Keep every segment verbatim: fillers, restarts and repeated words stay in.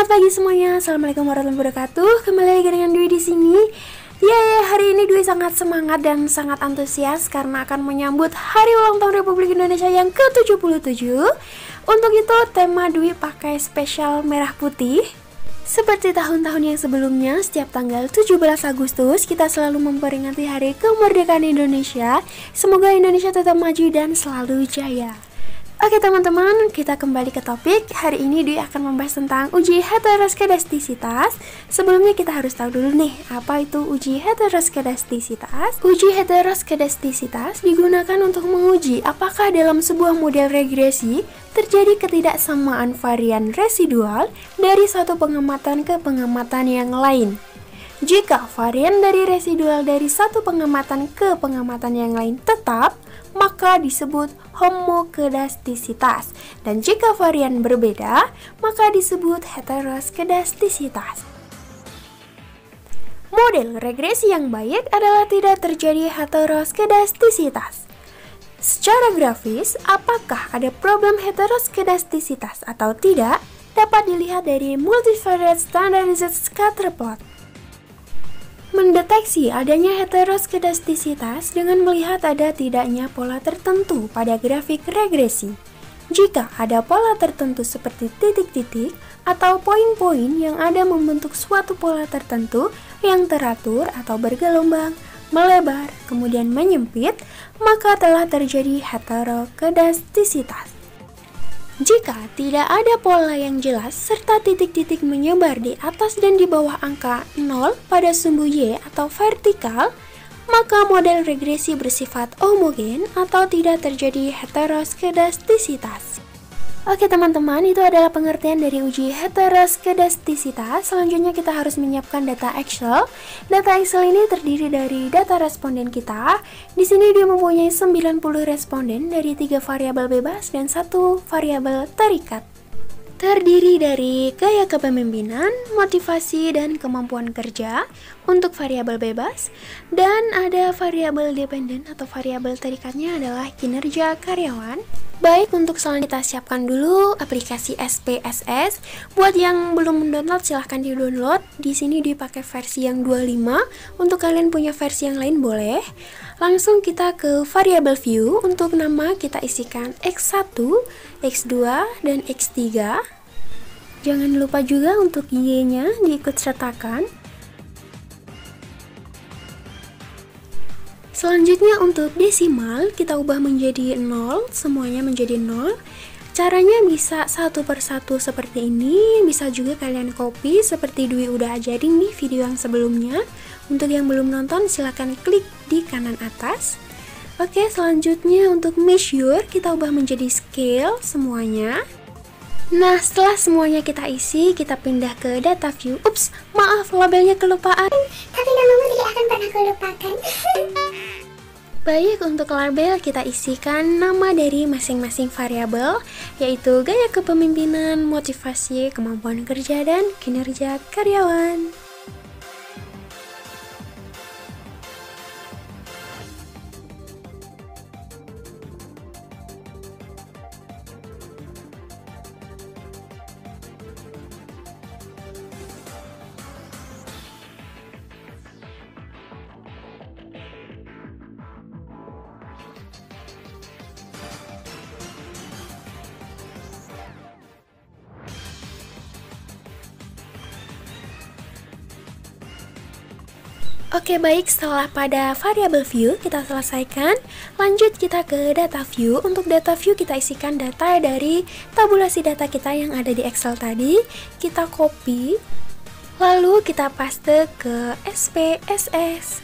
Selamat pagi semuanya. Assalamualaikum warahmatullahi wabarakatuh. Kembali lagi dengan Dwi di sini. Ya, ya, hari ini Dwi sangat semangat dan sangat antusias karena akan menyambut Hari Ulang Tahun Republik Indonesia yang ke tujuh puluh tujuh. Untuk itu, tema Dwi pakai spesial merah putih. Seperti tahun-tahun yang sebelumnya, setiap tanggal tujuh belas Agustus kita selalu memperingati Hari Kemerdekaan Indonesia. Semoga Indonesia tetap maju dan selalu jaya. Oke teman-teman, kita kembali ke topik. Hari ini Dwi akan membahas tentang uji heteroskedastisitas. Sebelumnya kita harus tahu dulu nih, apa itu uji heteroskedastisitas? Uji heteroskedastisitas digunakan untuk menguji apakah dalam sebuah model regresi terjadi ketidaksamaan varian residual dari satu pengamatan ke pengamatan yang lain. Jika varian dari residual dari satu pengamatan ke pengamatan yang lain tetap, maka disebut homokedastisitas, dan jika varian berbeda, maka disebut heteroskedastisitas. Model regresi yang baik adalah tidak terjadi heteroskedastisitas. Secara grafis, apakah ada problem heteroskedastisitas atau tidak dapat dilihat dari multivariate standardized scatter plot. Mendeteksi adanya heteroskedastisitas dengan melihat ada tidaknya pola tertentu pada grafik regresi. Jika ada pola tertentu seperti titik-titik atau poin-poin yang ada membentuk suatu pola tertentu yang teratur atau bergelombang, melebar, kemudian menyempit, maka telah terjadi heteroskedastisitas. Jika tidak ada pola yang jelas serta titik-titik menyebar di atas dan di bawah angka nol pada sumbu Y atau vertikal, maka model regresi bersifat homogen atau tidak terjadi heteroskedastisitas. Oke teman-teman, itu adalah pengertian dari uji heteroskedastisitas. Selanjutnya kita harus menyiapkan data Excel. Data Excel ini terdiri dari data responden kita. Di sini dia mempunyai sembilan puluh responden dari tiga variabel bebas dan satu variabel terikat. Terdiri dari gaya kepemimpinan, motivasi, dan kemampuan kerja untuk variabel bebas, dan ada variabel dependen atau variabel terikatnya adalah kinerja karyawan. Baik, untuk selanjutnya kita siapkan dulu aplikasi S P S S. Buat yang belum mendownload silahkan di-download. Di sini dipakai versi yang dua puluh lima. Untuk kalian punya versi yang lain boleh. Langsung kita ke variable view. Untuk nama kita isikan X satu, X dua, dan X tiga. Jangan lupa juga untuk Y-nya diikut sertakan. Selanjutnya untuk desimal kita ubah menjadi nol, semuanya menjadi nol. Caranya bisa satu per satu seperti ini, bisa juga kalian copy seperti Dwi udah ajarin di video yang sebelumnya. Untuk yang belum nonton silahkan klik di kanan atas. Oke, selanjutnya untuk measure kita ubah menjadi scale semuanya. Nah, setelah semuanya kita isi, kita pindah ke data view. Ups, maaf labelnya kelupaan. Tapi namamu tidak akan pernah kulupakan. Baik, untuk label kita isikan nama dari masing-masing variabel, yaitu gaya kepemimpinan, motivasi, kemampuan kerja, dan kinerja karyawan. Oke baik, setelah pada variable view kita selesaikan, lanjut kita ke data view. Untuk data view kita isikan data dari tabulasi data kita yang ada di Excel tadi. Kita copy, lalu kita paste ke S P S S.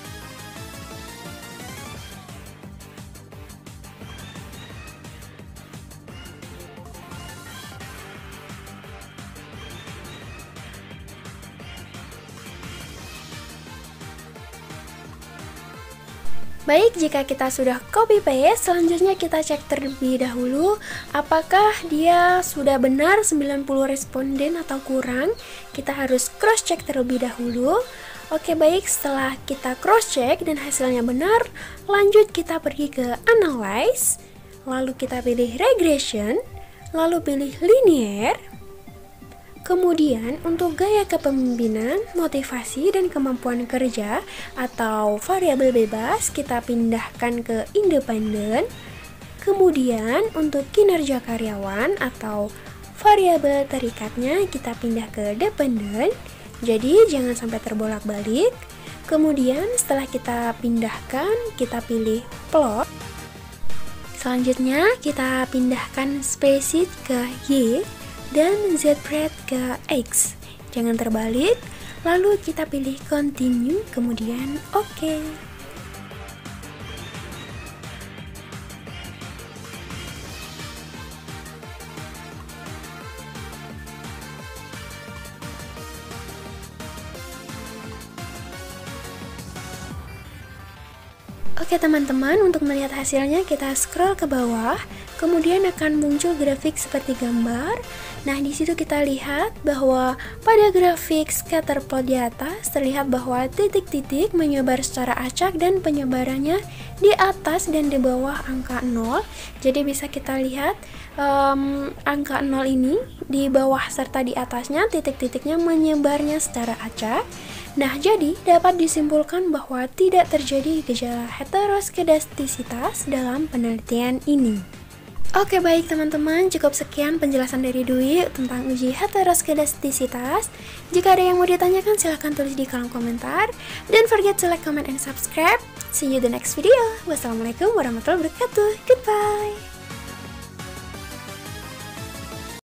Baik, jika kita sudah copy paste, selanjutnya kita cek terlebih dahulu apakah dia sudah benar sembilan puluh responden atau kurang. Kita harus cross check terlebih dahulu. Oke baik, setelah kita cross check dan hasilnya benar, lanjut kita pergi ke analyze, lalu kita pilih regression, lalu pilih linear. Kemudian untuk gaya kepemimpinan, motivasi, dan kemampuan kerja atau variabel bebas kita pindahkan ke independen. Kemudian untuk kinerja karyawan atau variabel terikatnya kita pindah ke dependen. Jadi jangan sampai terbolak-balik. Kemudian setelah kita pindahkan, kita pilih plot. Selanjutnya kita pindahkan spaceship ke Y dan Z-pred ke X. Jangan terbalik. Lalu kita pilih continue, kemudian OK. Oke teman-teman, untuk melihat hasilnya kita scroll ke bawah, kemudian akan muncul grafik seperti gambar. Nah, di situ kita lihat bahwa pada grafik scatter plot di atas terlihat bahwa titik-titik menyebar secara acak dan penyebarannya di atas dan di bawah angka nol. Jadi bisa kita lihat um, angka nol ini di bawah serta di atasnya titik-titiknya menyebarnya secara acak. Nah, jadi dapat disimpulkan bahwa tidak terjadi gejala heteroskedastisitas dalam penelitian ini. Oke baik teman-teman, cukup sekian penjelasan dari Dwi tentang uji heteroskedastisitas. Jika ada yang mau ditanyakan silahkan tulis di kolom komentar. Don't forget to like, comment, and subscribe. See you the next video. Wassalamualaikum warahmatullahi wabarakatuh. Goodbye.